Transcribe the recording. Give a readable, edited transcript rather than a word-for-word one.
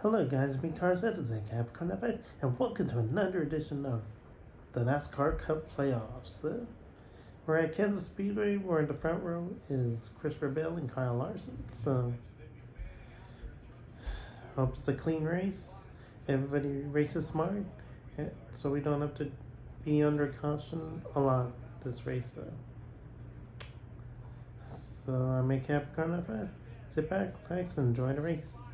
Hello guys, me Cars, this is Capricorn 5, and welcome to another edition of the NASCAR Cup Playoffs. We're at Kansas Speedway, where in the front row is Christopher Bell and Kyle Larson. So, hope it's a clean race. Everybody races smart, so we don't have to be under caution a lot this race. So I'm a Capricorn 5. Sit back, relax, and enjoy the race.